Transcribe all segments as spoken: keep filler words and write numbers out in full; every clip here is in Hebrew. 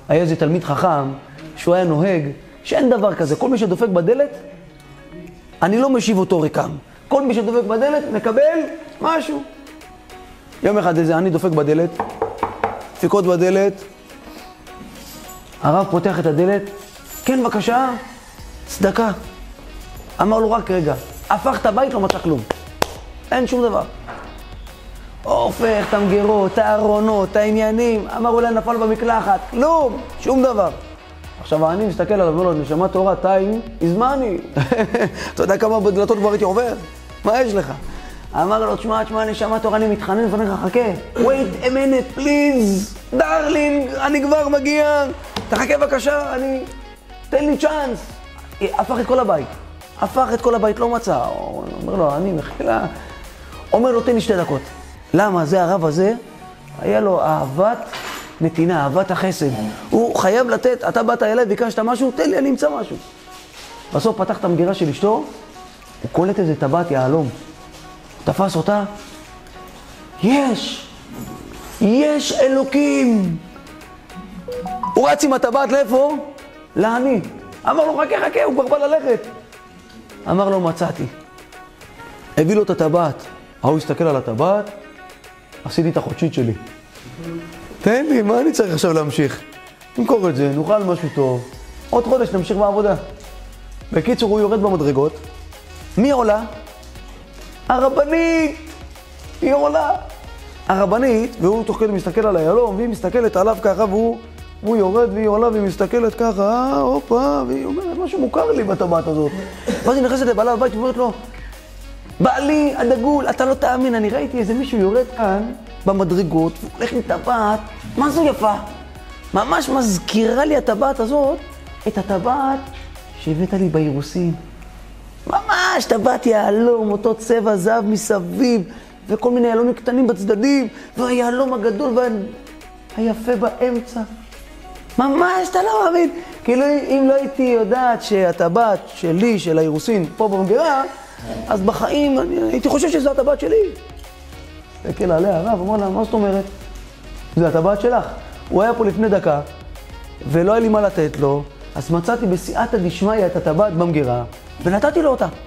היה איזה תלמיד חכם, שהוא היה נוהג, שאין דבר כזה. כל מי שדופק בדלת, אני לא משיב אותו ריקם. כל מי שדופק בדלת, מקבל משהו. יום אחד איזה, אני דופק בדלת, דפיקות בדלת, הרב פותח את הדלת, כן, בבקשה, צדקה. אמר לו, רק רגע, הפך את הבית, לא מצא כלום. אין שום דבר. הופך את המגירות, את הארונות, את העניינים, אמר, אולי נפל במקלחת, כלום, שום דבר. עכשיו, אני מסתכל עליו, אומר לו, נשמה תורה, טיים, הזמני. אתה יודע כמה בדלתות כבר הייתי עובר? מה יש לך? אמר לו, תשמע, תשמע, נשמה תורה, אני מתחנן לפניך, חכה. wait a minute, please, דרלינג, אני כבר מגיע. תחכה בבקשה, אני... תן לי צ'אנס. הפך את כל הבית. הפך את כל הבית, לא מצא. אומר לו, אני מחילה. אומר לו, תן לי שתי דקות. למה? זה הרב הזה, היה לו אהבת נתינה, אהבת החסד. הוא חייב לתת, אתה באת אליי, ביקשת משהו, תן לי, אני אמצא משהו. בסוף פתח את המגירה של אשתו, הוא קולט איזה טבעת יהלום. תפס אותה, יש, יש אלוקים. הוא רץ עם הטבעת לאיפה? לעני. אמר לו, חכה, חכה, הוא כבר בא ללכת. אמר לו, מצאתי. הביא לו את הטבעת. הוא הסתכל על הטבעת, עשיתי את החודשית שלי. תן לי, מה אני צריך עכשיו להמשיך? נמכור את זה, נאכל משהו טוב. עוד חודש נמשיך בעבודה. בקיצור, הוא יורד במדרגות. מי עולה? הרבנית! היא עולה. הרבנית, והוא תוך כדי מסתכל על היהלום, והיא מסתכלת עליו ככה, והוא, והוא יורד והיא עולה, והיא מסתכלת ככה, אה, הופה, והיא אומרת, משהו מוכר לי בטבעת הזאת. ואז היא נכנסת לבעלה בבית, ואומרת לו, בעלי, הדגול, אתה לא תאמין, אני ראיתי איזה מישהו יורד כאן במדרגות, והולך עם טבעת, מה זו יפה? ממש מזכירה לי הטבעת הזאת, את הטבעת שהבאת לי באירוסין. ממש, טבעת יהלום, אותו צבע זהב מסביב, וכל מיני יהלומים קטנים בצדדים, והיהלום הגדול והיפה באמצע. ממש, אתה לא מאמין. כאילו, אם לא הייתי יודעת שהטבעת שלי, של האירוסין, פה במגירה, אז בחיים אני הייתי חושב שזו הטבעת שלי. תקל עליה הרב, אמר לה, מה זאת אומרת? זה הטבעת שלך. הוא היה פה לפני דקה, ולא היה לי מה לתת לו, אז מצאתי בסייעתא דשמיא את הטבעת במגירה, ונתתי לו אותה.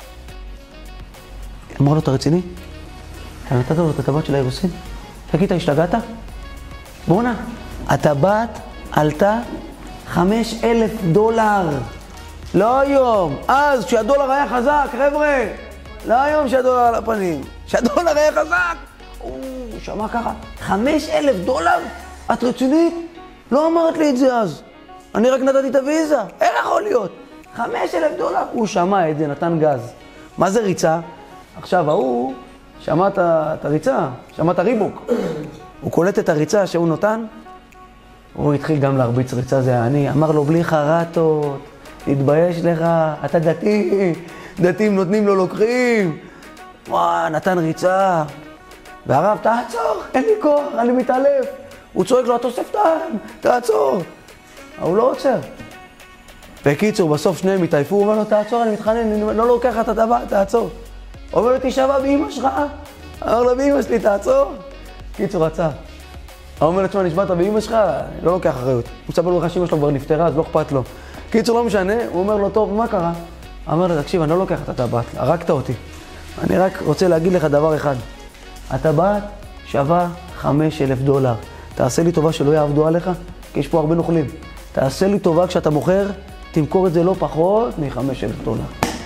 אמר לו, אתה רציני? אתה נתת לו את הטבעת של האירוסין? תגיד, אתה השתגעת? בואו נע. הטבעת עלתה חמש אלף דולר. לא היום. אז, כשהדולר היה חזק, חבר'ה. לא היום שהדולר על הפנים. כשהדולר היה חזק. הוא שמע ככה. חמש אלף דולר? את רצינית? לא אמרת לי את זה אז. אני רק נתתי את הוויזה. איך יכול להיות? חמש אלף דולר? הוא שמע את זה, נתן גז. מה זה ריצה? עכשיו, ההוא שמע את הריצה, שמע את הריבוק. הוא קולט את הריצה שהוא נותן. הוא התחיל גם להרביץ ריצה, זה אני. אמר לו, בלי חרטות, תתבייש לך, אתה דתי, דתיים נותנים לו לוקחים. וואו, נתן ריצה. והרב, תעצור, אין לי כוח, אני מתעלף. הוא צועק לו, התוספתן, תעצור. הוא לא עוצר. בקיצור, בסוף שניהם התעייפו, הוא אומר לו, תעצור, אני מתחנן, אני לא לוקח את הטבעת, תעצור. הוא אומר לו, תשבע באמא שלך. אמר לו, באמא שלי, תעצור. קיצור, עצר. הוא אומר לו, תשמע, נשבעת באמא שלך, לא לוקח אחריות. הוא מספר לו לך שאמא שלו כבר נפטרה, אז לא אכפת לו. קיצור, לא משנה, הוא אומר לו, טוב, מה קרה? אמר לו, תקשיב, אני לא לוקח את הטבעת, הרגת אותי. אני רק רוצה להגיד לך דבר אחד. הטבעת שווה חמש אלף דולר. תעשה לי טובה שלא יעבדו עליך, כי יש פה הרבה נוכלים. תעשה לי טובה כשאתה מוכר, תמכור את זה לא פחות מ-חמש אלף דולר.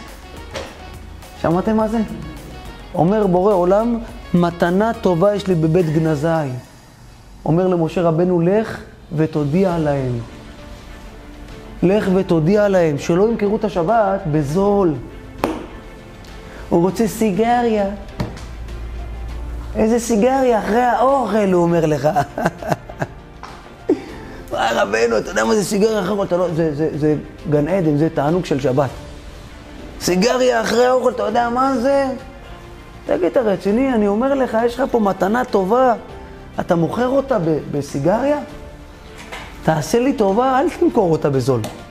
שמעתם מה זה? אומר בורא עולם, מתנה טובה יש לי בבית גנזי. אומר למשה רבנו, לך ותודיע להם. לך ותודיע להם, שלא ימכרו את השבת בזול. הוא רוצה סיגריה. איזה סיגריה? אחרי האוכל, הוא אומר לך. מה רבנו, אתה יודע מה זה סיגריה אחרי האוכל? לא, זה, זה, זה גן עדן, זה תענוג של שבת. סיגריה אחרי האוכל, אתה יודע מה זה? תגיד, אתה רציני, אני אומר לך, יש לך פה מתנה טובה. אתה מוכר אותה ב- בסיגריה? תעשה לי טובה, אל תמכור אותה בזול.